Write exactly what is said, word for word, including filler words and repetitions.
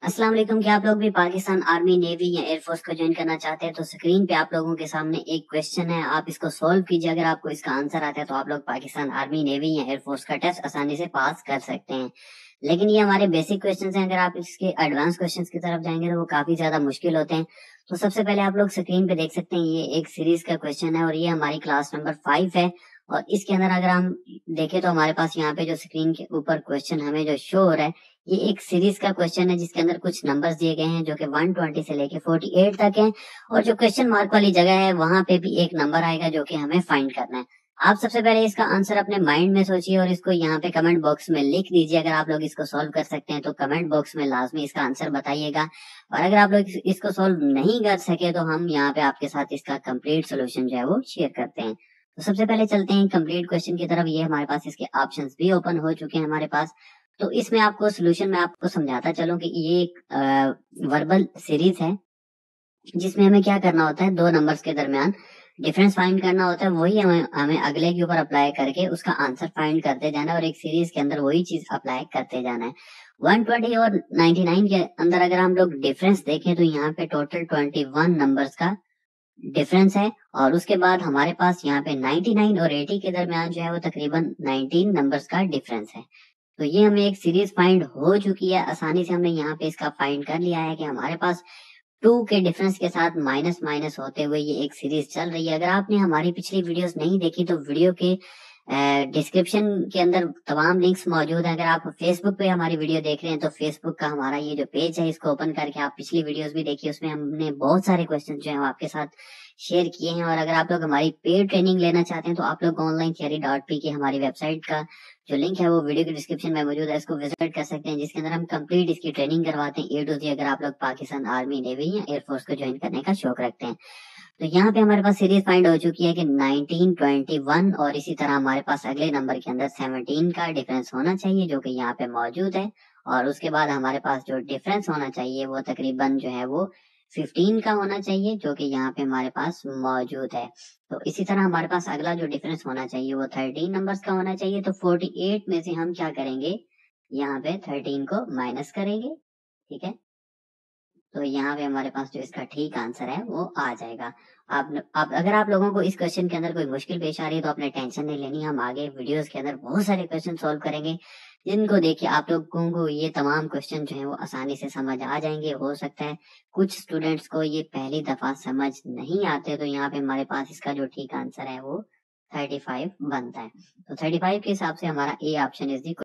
अस्सलाम वालेकुम। क्या आप लोग भी पाकिस्तान आर्मी, नेवी या एयरफोर्स को ज्वाइन करना चाहते हैं? तो स्क्रीन पे आप लोगों के सामने एक क्वेश्चन है, आप इसको सॉल्व कीजिए। अगर आपको इसका आंसर आता है तो आप लोग पाकिस्तान आर्मी, नेवी या एयरफोर्स का टेस्ट आसानी से पास कर सकते हैं। लेकिन ये हमारे बेसिक क्वेश्चन हैं, अगर आप इसके एडवांस क्वेश्चन की तरफ जाएंगे तो वो काफी ज्यादा मुश्किल होते हैं। तो सबसे पहले आप लोग स्क्रीन पे देख सकते हैं, ये एक सीरीज का क्वेश्चन है और ये हमारी क्लास नंबर फाइव है। और इसके अंदर अगर हम देखें तो हमारे पास यहाँ पे जो स्क्रीन के ऊपर क्वेश्चन हमें जो शो हो रहा है, ये एक सीरीज का क्वेश्चन है जिसके अंदर कुछ नंबर्स दिए गए हैं जो कि वन ट्वेंटी से लेके फोर्टी एट तक हैं। और जो क्वेश्चन मार्क वाली जगह है वहां पे भी एक नंबर आएगा जो कि हमें फाइंड करना है। आप सबसे पहले इसका आंसर अपने माइंड में सोचिए और इसको यहाँ पे कमेंट बॉक्स में लिख दीजिए। अगर आप लोग इसको सॉल्व कर सकते हैं तो कमेंट बॉक्स में लाजमी इसका आंसर बताइएगा। और अगर आप लोग इसको सॉल्व नहीं कर सके तो हम यहाँ पे आपके साथ इसका कंप्लीट सोल्यूशन जो है वो शेयर करते हैं। तो सबसे पहले चलते हैं कंप्लीट क्वेश्चन की तरफ। ये हमारे पास इसके ऑप्शंस भी ओपन हो चुके हैं हमारे पास। तो इसमें आपको सोल्यूशन में आपको समझाता चलूं कि ये एक वर्बल सीरीज है जिसमें हमें क्या करना होता है, दो नंबर्स के दरमियान डिफरेंस फाइंड करना होता है। वही हमें हमें अगले के ऊपर अप्लाई करके उसका आंसर फाइंड करते जाना है और एक सीरीज के अंदर वही चीज अप्लाई करते जाना है। वन ट्वेंटी और नाइंटी नाइन के अंदर अगर हम लोग डिफरेंस देखें तो यहाँ पे टोटल ट्वेंटी वन नंबर्स का डिफरेंस है। और उसके बाद हमारे पास यहाँ पे नाइंटी नाइन और एटी के दरमियान जो है वो तकरीबन नाइनटीन नंबर्स का डिफरेंस है। तो ये हमें एक सीरीज फाइंड हो चुकी है। आसानी से हमने यहाँ पे इसका फाइंड कर लिया है कि हमारे पास टू के डिफरेंस के साथ माइनस माइनस होते हुए ये एक सीरीज चल रही है। अगर आपने हमारी पिछली वीडियोस नहीं देखी तो वीडियो के डिस्क्रिप्शन के अंदर तमाम लिंक्स मौजूद हैं। अगर आप फेसबुक पे हमारी वीडियो देख रहे हैं तो फेसबुक का हमारा ये जो पेज है इसको ओपन करके आप पिछली वीडियोस भी देखिए, उसमें हमने बहुत सारे क्वेश्चन जो है वो आपके साथ शेयर किए हैं। और अगर आप लोग हमारी पेड ट्रेनिंग लेना चाहते हैं तो आप लोग ऑनलाइन थियरी डॉट पी की हमारी वेबसाइट का जो लिंक है वो वीडियो के डिस्क्रिप्शन में मौजूद है, इसको विजिट कर सकते हैं, जिसके अंदर हम कंप्लीट इसकी ट्रेनिंग करवाते हैं ए टू जी। अगर आप लोग पाकिस्तान आर्मी, नेवी या एयरफोर्स को ज्वाइन करने का शौक रखते हैं तो यहाँ पे हमारे पास सीरीज फाइंड हो चुकी है कि नाइनटीन, ट्वेंटी वन और इसी तरह हमारे पास अगले नंबर के अंदर सेवनटीन का डिफरेंस होना चाहिए जो कि यहाँ पे मौजूद है। और उसके बाद हमारे पास जो डिफरेंस होना चाहिए वो तकरीबन जो है वो फिफ्टीन का होना चाहिए जो कि यहाँ पे हमारे पास मौजूद है। तो इसी तरह हमारे पास अगला जो डिफरेंस होना चाहिए वो थर्टीन नंबर्स का होना चाहिए। तो फोर्टी एट में से हम क्या करेंगे, यहाँ पे थर्टीन को माइनस करेंगे, ठीक है। तो यहाँ पे हमारे पास जो इसका ठीक आंसर है वो आ जाएगा। आप, आप अगर आप लोगों को इस क्वेश्चन के अंदर कोई मुश्किल पेश आ रही है तो आपने टेंशन नहीं लेनी, हम आगे वीडियोस के अंदर बहुत सारे क्वेश्चन सॉल्व करेंगे जिनको देखिए आप लोगों को ये तमाम क्वेश्चन जो है वो आसानी से समझ आ जाएंगे। हो सकता है कुछ स्टूडेंट्स को ये पहली दफा समझ नहीं आते, तो यहाँ पे हमारे पास इसका जो ठीक आंसर है वो थर्टी फाइव बनता है। तो थर्टी फाइव के हिसाब से हमारा ए ऑप्शन इज दी